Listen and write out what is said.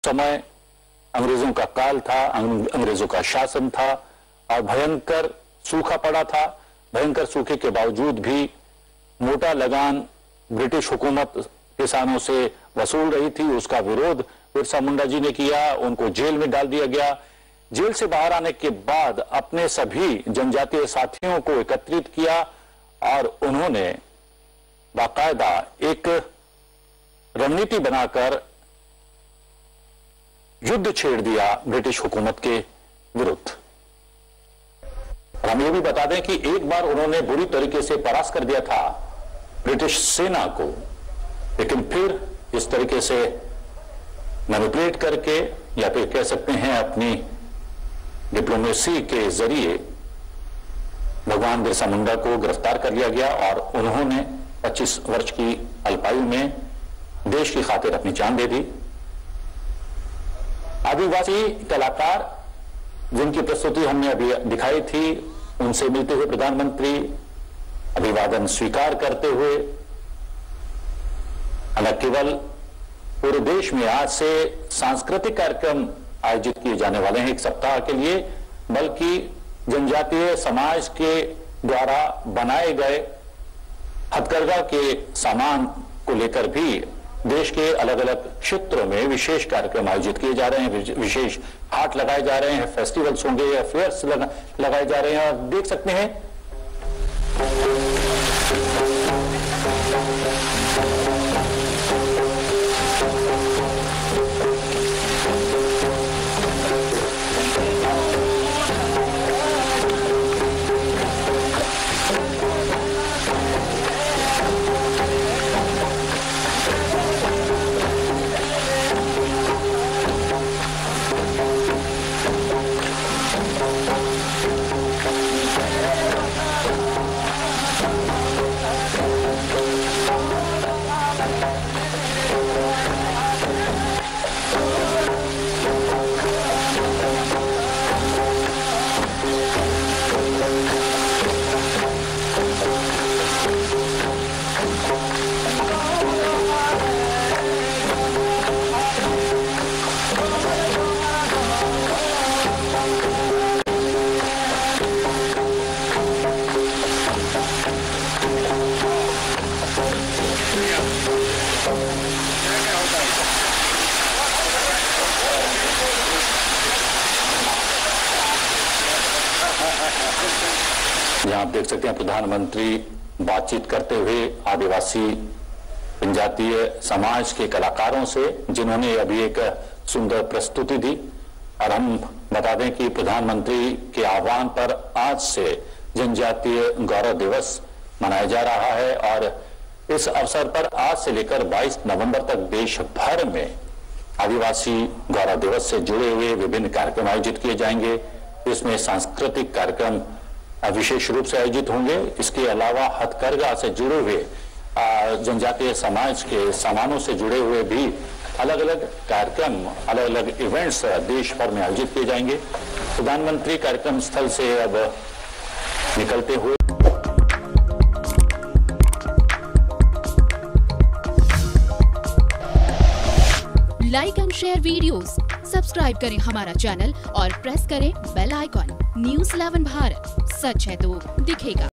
समय अंग्रेजों का काल था, अंग्रेजों का शासन था और भयंकर सूखा पड़ा था। भयंकर सूखे के बावजूद भी मोटा लगान ब्रिटिश हुकूमत किसानों से वसूल रही थी। उसका विरोध बिरसा मुंडा जी ने किया, उनको जेल में डाल दिया गया। जेल से बाहर आने के बाद अपने सभी जनजातीय साथियों को एकत्रित किया और उन्होंने बाकायदा एक रणनीति बनाकर युद्ध छेड़ दिया ब्रिटिश हुकूमत के विरुद्ध। हम ये भी बता दें कि एक बार उन्होंने बुरी तरीके से परास्त कर दिया था ब्रिटिश सेना को, लेकिन फिर इस तरीके से मैनिपुलेट करके या फिर कह सकते हैं अपनी डिप्लोमेसी के जरिए भगवान बिरसा मुंडा को गिरफ्तार कर लिया गया और उन्होंने 25 वर्ष की अल्पायु में देश की खातिर अपनी जान दे दी। आदिवासी कलाकार जिनकी प्रस्तुति हमने अभी दिखाई थी, उनसे मिलते हुए प्रधानमंत्री अभिवादन स्वीकार करते हुए न केवल पूरे देश में आज से सांस्कृतिक कार्यक्रम आयोजित किए जाने वाले हैं एक सप्ताह के लिए, बल्कि जनजातीय समाज के द्वारा बनाए गए हथकरघा के सामान को लेकर भी देश के अलग अलग क्षेत्रों में विशेष कार्यक्रम आयोजित किए जा रहे हैं। विशेष हाट लगाए जा रहे हैं, फेस्टिवल्स होंगे या फेयर्स लगाए जा रहे हैं। और देख सकते हैं यहाँ आप देख सकते हैं प्रधानमंत्री बातचीत करते हुए आदिवासी जनजातीय समाज के कलाकारों से, जिन्होंने अभी एक सुंदर प्रस्तुति दी। और हम बता दें कि प्रधानमंत्री के आह्वान पर आज से जनजातीय गौरव दिवस मनाया जा रहा है और इस अवसर पर आज से लेकर 22 नवंबर तक देश भर में आदिवासी गौरव दिवस से जुड़े हुए विभिन्न कार्यक्रम आयोजित किए जाएंगे। इसमें सांस्कृतिक कार्यक्रम विशेष रूप से आयोजित होंगे। इसके अलावा हथकरघा से जुड़े हुए जनजातीय समाज के सामानों से जुड़े हुए भी अलग अलग कार्यक्रम, अलग अलग इवेंट्स देश भर में आयोजित किए जाएंगे। प्रधानमंत्री कार्यक्रम स्थल से अब निकलते हुए like and share videos, subscribe करें हमारा चैनल और प्रेस करें बेल आइकॉन। न्यूज़ 11 भारत, सच है तो दिखेगा।